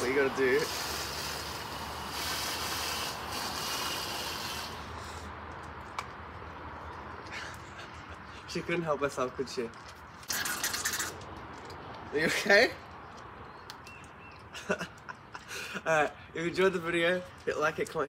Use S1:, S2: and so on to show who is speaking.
S1: what you gotta do. She couldn't help herself, could she? Are you okay? Alright, if you enjoyed the video, hit like, hit comment.